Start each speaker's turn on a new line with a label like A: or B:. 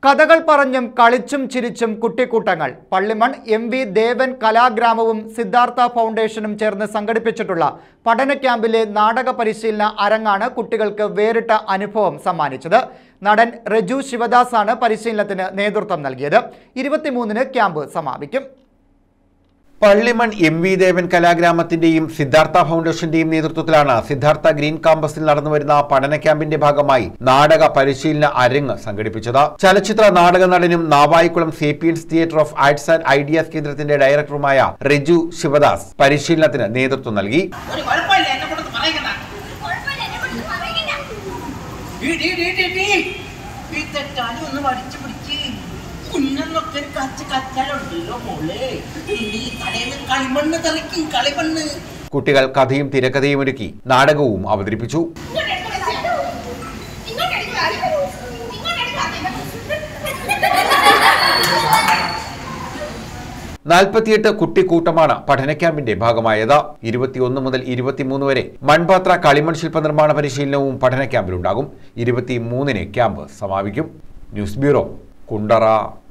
A: കഥകൾ പറഞ്ഞും കളിച്ചും ചിരിച്ചും കുട്ടിക്കൂട്ടങ്ങൾ പള്ളിമൺ എം.വി. ദേവൻ കലാഗ്രാമവും സിദ്ധാർത്ഥ ഫൗണ്ടേഷനും ചേർന്ന് സംഘടിപ്പിച്ചിട്ടുള്ള പഠന ക്യാമ്പിലെ നാടക പരിശീലന അരങ്ങാണ് കുട്ടികൾക്ക് വേറിട്ട അനുഭവം സമ്മാനിച്ചത്. നടൻ റജു ശിവദാസാണ് പരിശീലനത്തിന് നേതൃത്വം നൽകിയത്. 23-ന് ക്യാമ്പ് സമാപിക്കും.
B: പള്ളിമൺ എം.വി. ദേവൻ കലാഗ്രാമത്തിന്റെയും സിദ്ധാർത്ഥ ഫൗണ്ടേഷന്റെയും നേതൃത്വത്തിലാണ് സിദ്ധാർത്ഥ ഗ്രീൻ കാമ്പസിൽ നടന്നുവരുന്ന പഠന ക്യാമ്പിന്റെ ഭാഗമായി നാടക പരിശീലന അരങ്ങ് സംഘടിപ്പിച്ചത്. ചലച്ചിത്ര നാടക നടനും Navaikulam sapiens theatre of arts and ideas കേന്ദ്രത്തിന്റെ ഡയറക്ടറുമായ റജു ശിവദാസ് പരിശീലനത്തിന് നേതൃത്വം നൽകി. കുട്ടികൾ കഥയും തിരക്കഥയും ഒരുക്കി നാടകവും അവതരിപ്പിച്ചു. നാൽപ്പത്തിയെട്ട് കുട്ടിക്കൂട്ടമാണ് പഠന ക്യാമ്പിന്റെ ഭാഗമായത്. 21 മുതൽ 23 വരെ മൺപാത്ര കളിമൺ ശില്പനിർമ്മാണ പരിശീലനവും പഠന ക്യാമ്പിലുണ്ടാകും. 23-ന് ക്യാമ്പ് സമാപിക്കും. News bureau, Kundara.